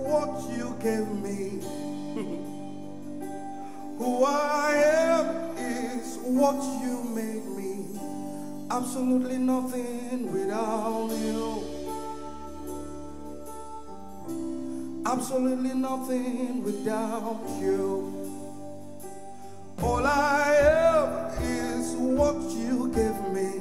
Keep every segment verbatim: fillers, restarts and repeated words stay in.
what you gave me. Who I am is what you made me. Absolutely nothing without you. Absolutely nothing without you. All I am is what you gave me.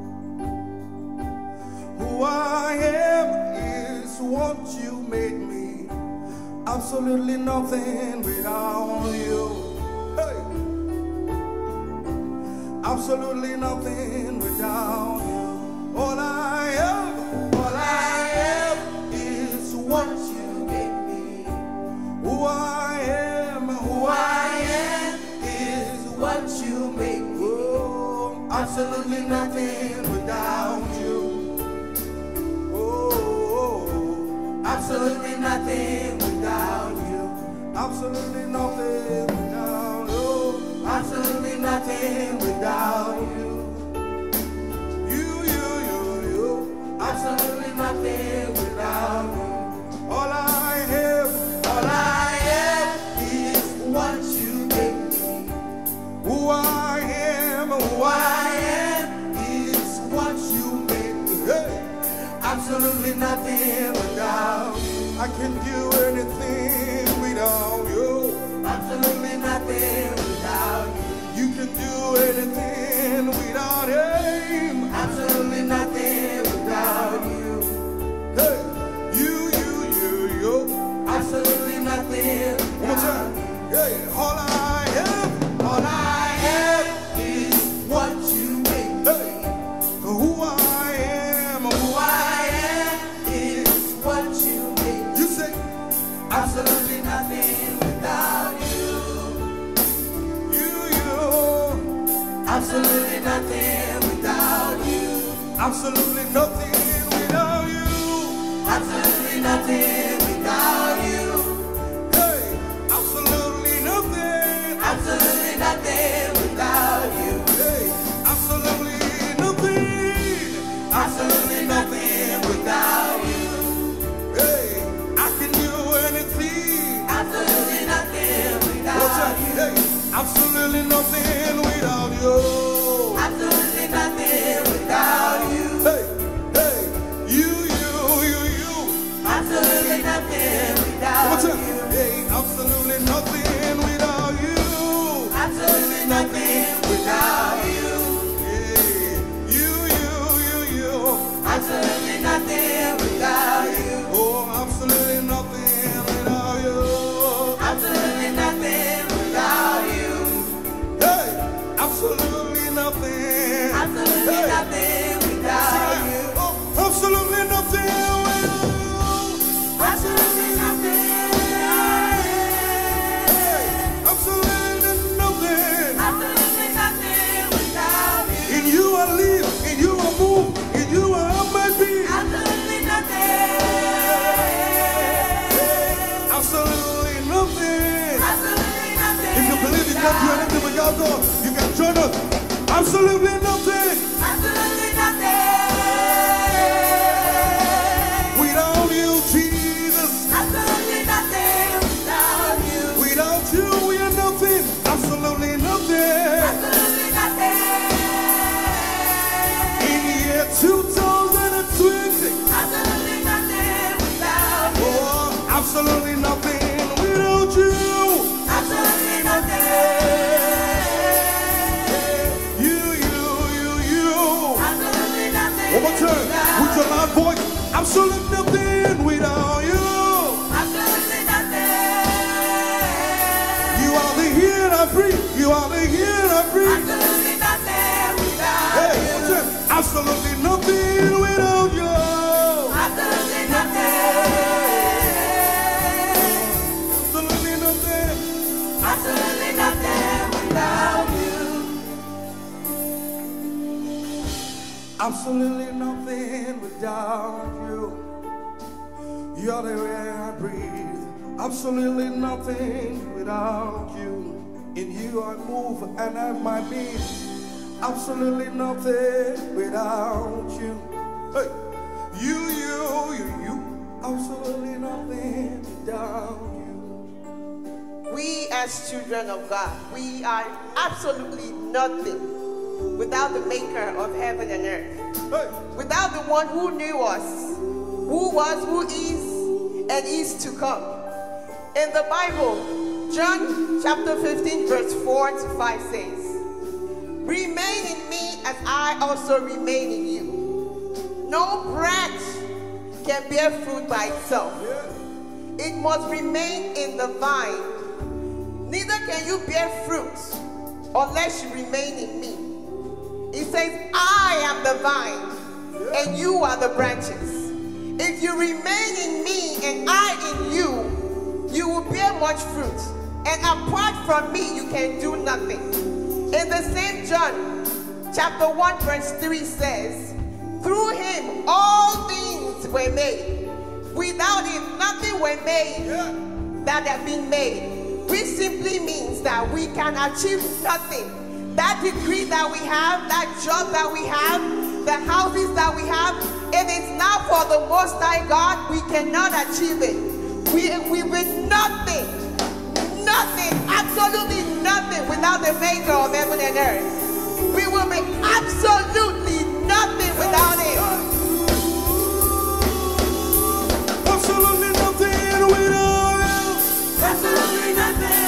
Who I am is what you made me. Absolutely nothing without you. Hey. Absolutely nothing without you. All I am, all I am is what you gave me. Who I am, who I am is what you made me. Oh, absolutely nothing without you. Oh, absolutely nothing without you. Absolutely nothing without you. Absolutely nothing without you. You, you, you, you. Absolutely nothing without you. All I have, all I have is what you gave me. Who I am, who I am is what you made me. Hey. Absolutely nothing without you. I can do anything without you. Absolutely nothing without you. You can do anything without him. Absolutely nothing without you. Hey, you, you, you, you. Absolutely nothing. One more time. Hey, all I have, all I have is what you made me. Hey, who I am, who I am is what you made me. You say, absolutely nothing without you. Absolutely nothing without you. Absolutely nothing without you. Absolutely nothing without you. Hey, absolutely nothing. Absolutely nothing without you. Hey, absolutely nothing. Absolutely nothing without you. Hey, I can do anything. Absolutely nothing without you. Hey, absolutely nothing without you. Absolutely nothing without you. Hey, hey, you, you, you, you. Absolutely nothing without you. Hey, absolutely nothing without you. Absolutely nothing without you. Hey, you, you, you, you. Absolutely nothing without you. Oh, absolutely nothing without you. Absolutely nothing without you. Hey, absolutely nothing. Absolutely hey. Nothing without you. Oh, absolutely nothing without you. Absolutely nothing. Hey, absolutely nothing. Absolutely nothing without you. In you I live, in you I move, in you I have my being. Absolutely nothing. Hey, absolutely nothing. Absolutely nothing. If you believe you can't do anything without God, you can join us. Absolutely nothing. Absolutely nothing. Without you, Jesus. Absolutely nothing without you. Without you, we are nothing. Absolutely nothing. Absolutely nothing. In the year two thousand twenty. Absolutely nothing without you. Oh, absolutely nothing without you. Absolutely nothing. One more time, with your loud voice. Absolutely nothing without you. Absolutely nothing. You are the air I breathe. You are the air I breathe. Absolutely nothing without hey, you. One more time. Absolutely nothing without you. Absolutely nothing. Absolutely nothing. Absolutely nothing without you. Absolutely nothing without you. You're the air I breathe. Absolutely nothing without you. In you I move and have my being. Absolutely nothing without you. Hey, you, you, you, you. Absolutely nothing without as children of God, we are absolutely nothing without the maker of heaven and earth. Without the one who knew us, who was, who is, and is to come. In the Bible, John chapter fifteen, verse four to five says, "Remain in me as I also remain in you. No branch can bear fruit by itself. It must remain in the vine. Neither can you bear fruit unless you remain in me." It says, "I am the vine, and you are the branches. If you remain in me and I in you, you will bear much fruit. And apart from me, you can do nothing." In the same John, chapter one, verse three says, "Through him all things were made. Without him nothing were made that have been made." Which simply means that we can achieve nothing. That degree that we have, that job that we have, the houses that we have, if it's not for the Most High God, we cannot achieve it. We, we with nothing, nothing, absolutely nothing without the maker of heaven and earth. We will be absolutely nothing without him. Absolutely nothing without him. Absolutely nothing.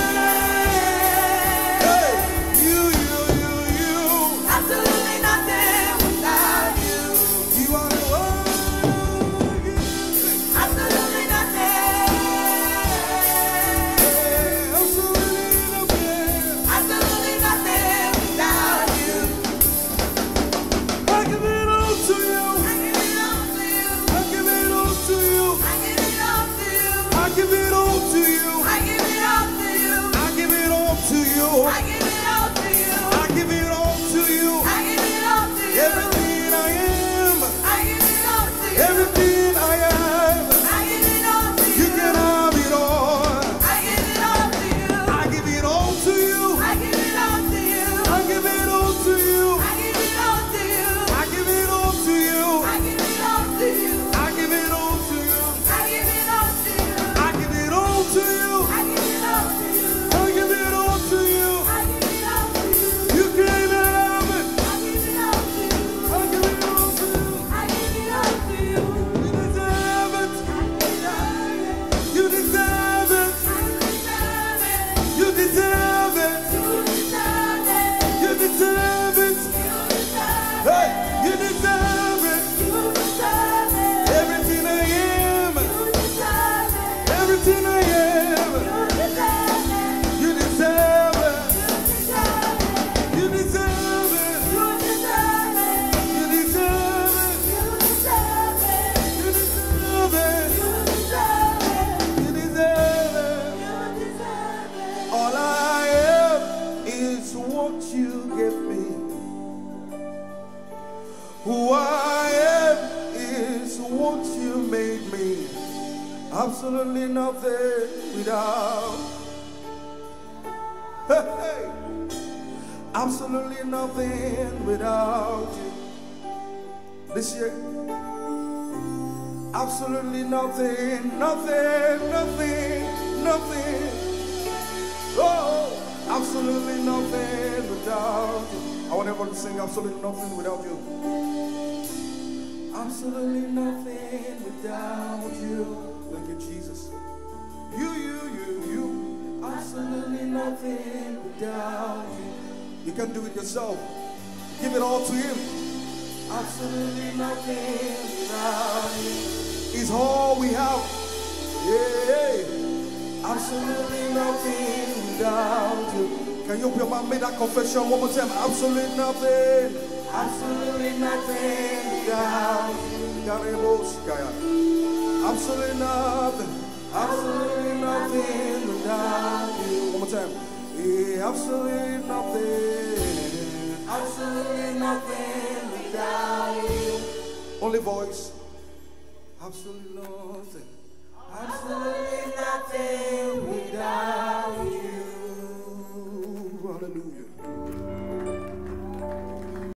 Who I am is what you made me. Absolutely nothing without. Hey, hey. Absolutely nothing without you. This year, absolutely nothing, nothing, nothing, nothing. Oh, absolutely nothing without you. I want everyone to sing absolutely nothing without you. Absolutely nothing without you. Thank you, Jesus. You, you, you, you. Absolutely nothing without you. You can do it yourself. Give it all to him. Absolutely nothing without you. It's all we have. Yeah. Absolutely nothing without you. Can you open your mouth, make that confession one more time? Absolutely nothing. Absolutely nothing without you. Absolutely nothing. Absolutely nothing without you. One more time. Yeah, absolutely nothing. Absolutely nothing without you. Only voice. Absolutely nothing. Absolutely nothing without you. Hallelujah.